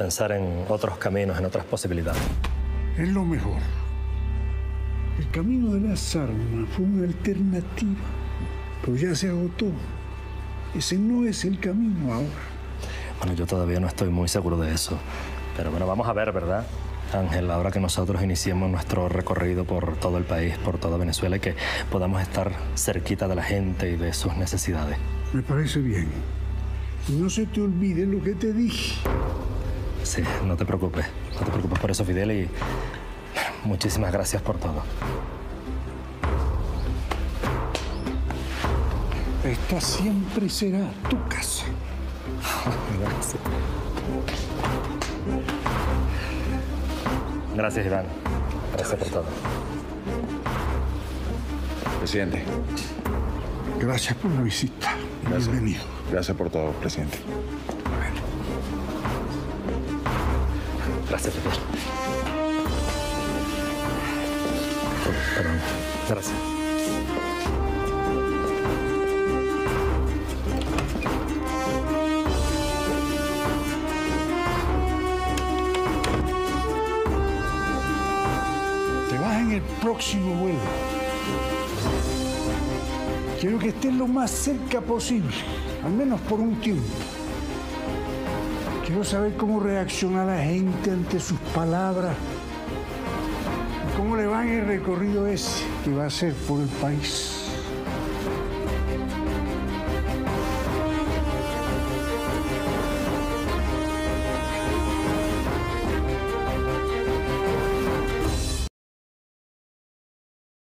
pensar en otros caminos, en otras posibilidades. Es lo mejor. El camino de las armas fue una alternativa, pero ya se agotó. Ese no es el camino ahora. Bueno, yo todavía no estoy muy seguro de eso. Pero bueno, vamos a ver, ¿verdad, Ángel? Ahora que nosotros iniciemos nuestro recorrido por todo el país, por toda Venezuela, y que podamos estar cerquita de la gente y de sus necesidades. Me parece bien. Y no se te olvide lo que te dije. Sí, no te preocupes. No te preocupes por eso, Fidel, y muchísimas gracias por todo. Esta siempre será tu casa. Gracias. Gracias, Iván. Gracias por todo. Presidente. Gracias por la visita. Gracias. Bienvenido. Gracias por todo, presidente. Gracias, Fidel. Perdón. Gracias. Te vas en el próximo vuelo. Quiero que estés lo más cerca posible, al menos por un tiempo. Quiero saber cómo reacciona la gente ante sus palabras y cómo le va en el recorrido ese que va a hacer por el país.